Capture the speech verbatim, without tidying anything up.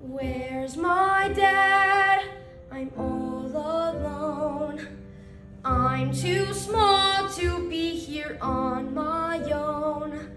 Where's my dad? I'm all alone. I'm too small.